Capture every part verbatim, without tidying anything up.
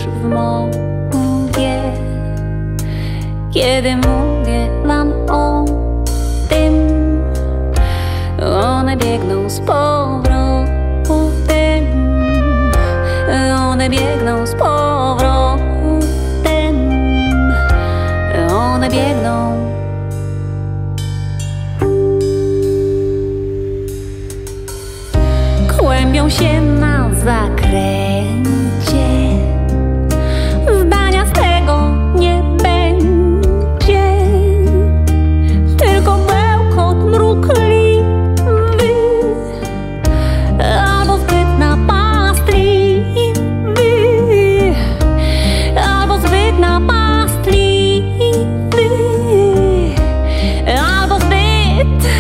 w mowie, kiedy mówię wam o tym, one biegną z powrotem, one biegną z powrotem, one biegną. Kłębią się na zakręcie, zdania z tego nie będzie, tylko bełkot mrukliwy albo zbyt napastliwy, albo zbyt napastliwy, albo zbyt.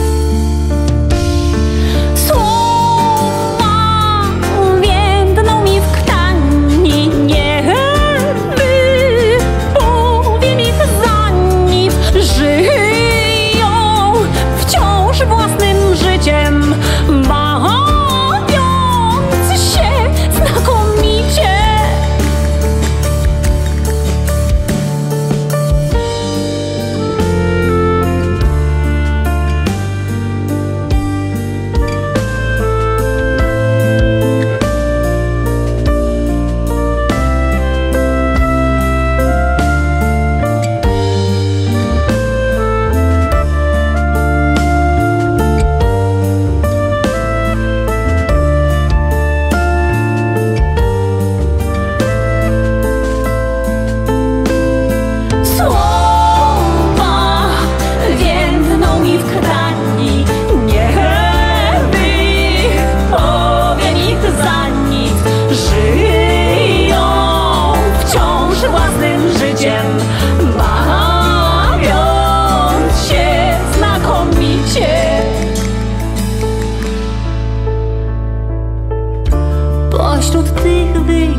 Pośród tych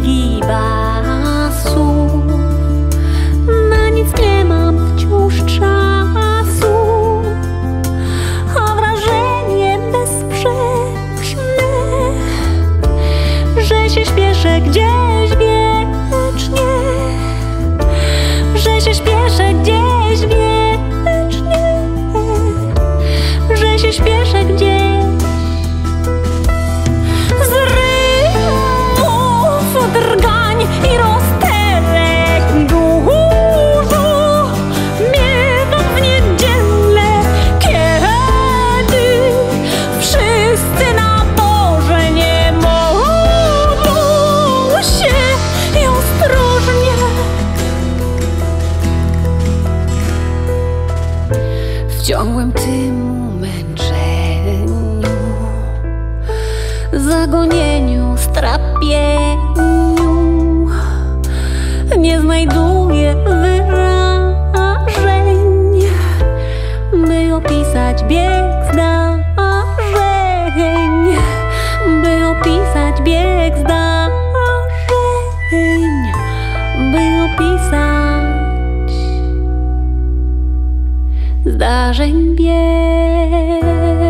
wygiwasów na nic nie mam wciąż czasu, a wrażenie bezsprzeczne, że się śpieszę gdzieś wiecznie, że się śpieszę gdzieś wiecznie, że się śpieszę gdzieś. Drgań i rozterek dużo miewam w niedzielę, kiedy wszyscy na Boże nie mogą się i ostrożnie w ciągłym tym męczeniu, zagonieniu, strapieniu nie znajduję wyrażeń, by opisać bieg zdarzeń, by opisać bieg zdarzeń, by opisać zdarzeń bieg.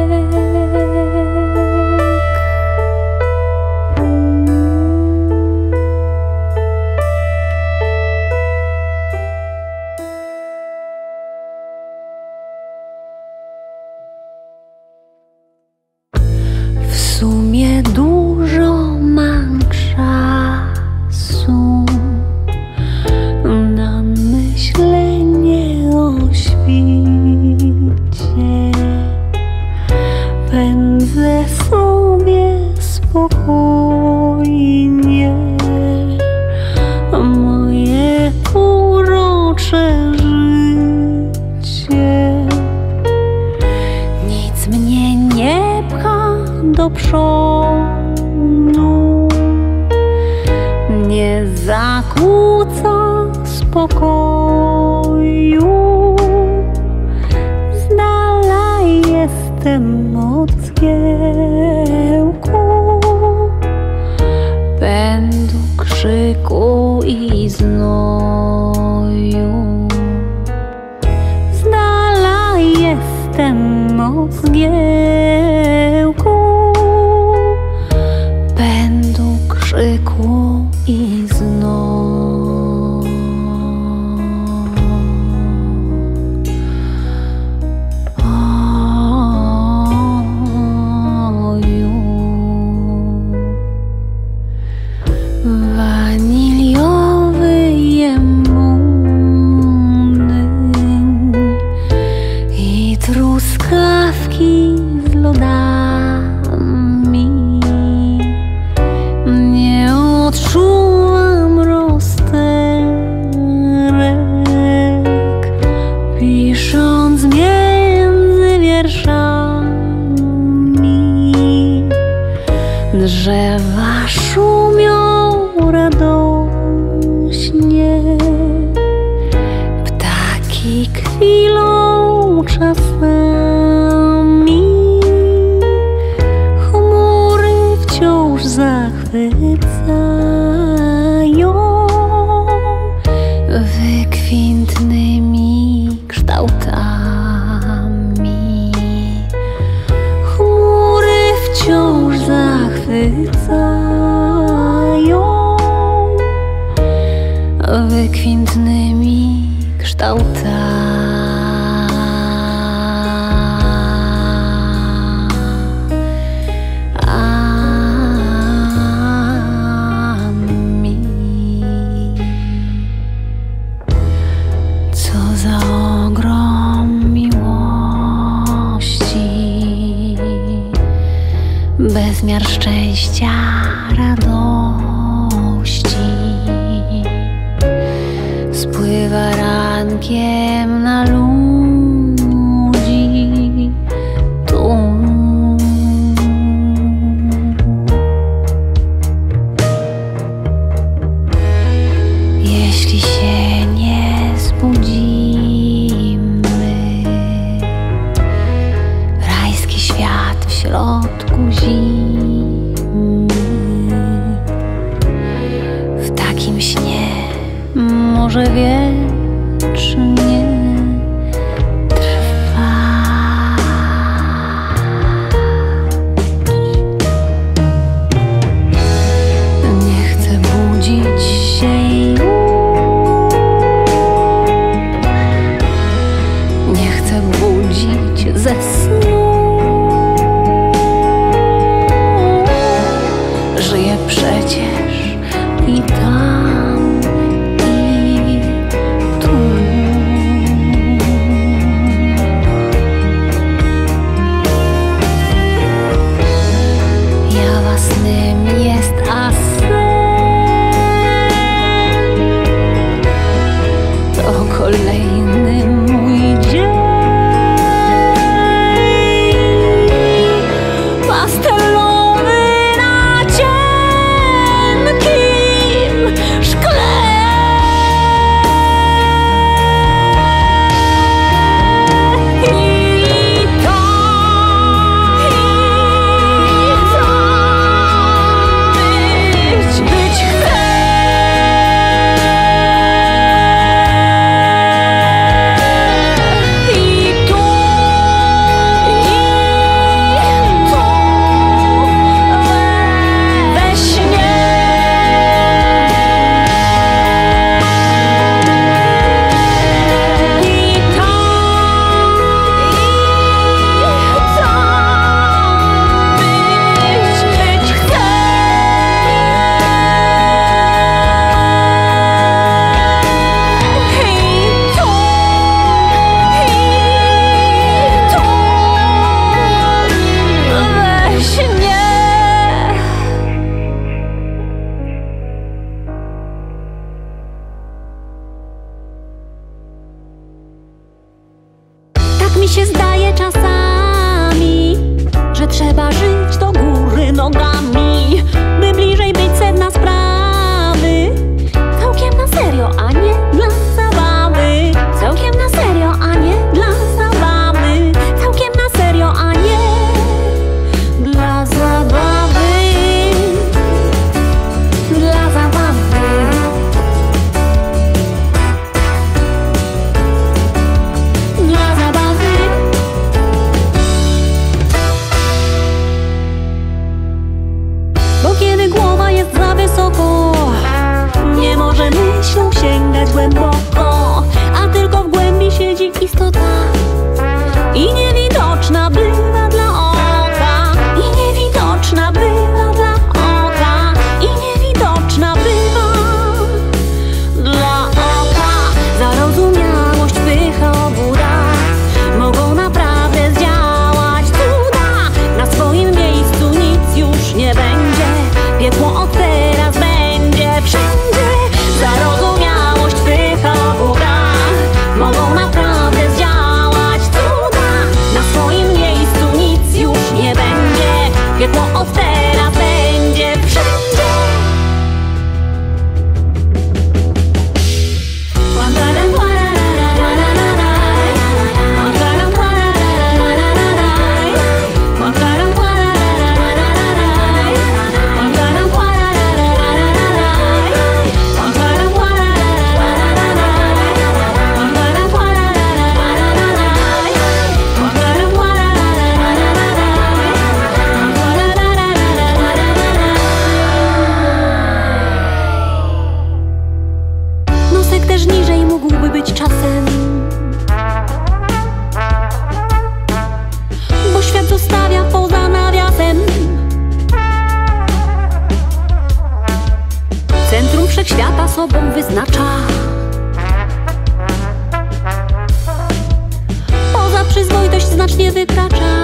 W sumie dużo mam czasu na myślenie o świcie. Pędzę sobie spokojnie moje urocze życie. Nic mnie nie pcha do przodu, nie zakłóca spokoju. Z dala jestem od zgiełku, pędu, krzyku i znoju. Z dala jestem od zgiełku, pędu, krzyku i znoju. Drzewa szumią radośnie, ptaki kwilą czasami, chmury wciąż zachwycają wykwintnymi kształtami. Chmury wciąż zachwycają wykwintnymi kształtami. Co za ogrom miłości, bezmiar szczęścia, radości, spływa rankiem na ludzi tu. Jeśli się nie zbudzimy, rajski świat w środku zimy, w takim śnie może wiecznie trwać. Nie chcę budzić się już, nie chcę budzić ze snu. Żyję przecież i tam, i tu. Jawa snem jest, a sen to kolejny mój dzień. Pastelowy na cienkim szkle. I tam, i tam być, być chcę. I tu, i tu, we śnie. I tam, i tam być, być chcę. I tu, i tu, we śnie. Tak mi się zdaje czasami, że trzeba żyć do góry nogami, by bliżej być sedna sprawy. Całkiem na serio, a nie dla zabawy. Całkiem na serio, a nie dla zabawy. Całkiem na serio, a nie dla zabawy. Dla zabawy. Dla zabawy. Bo kiedy głowa jest za wysoko, nie może myślą sięgać głęboko, a tylko w głębi siedzi istota i niewidoczna bywa dla oka. I niewidoczna bywa dla oka. I niewidoczna bywa dla oka. Zarozumiałość, pycha, obłuda mogą naprawdę zdziałać cuda. Na swoim miejscu nic już nie będzie. Piekło od teraz będzie wszędzie. Zarozumiałość, pycha, obłuda mogą naprawdę zdziałać cuda. Na swoim miejscu wszechświata sobą wyznacza. Poza przyzwoitość znacznie wykracza.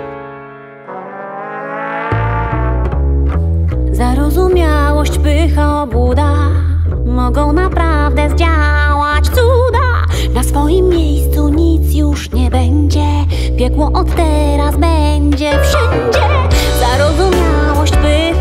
Zarozumiałość, pycha, obłuda mogą naprawdę zdziałać cuda. Na swoim miejscu nic już nie będzie, piekło od teraz będzie wszędzie. Zarozumiałość, pycha,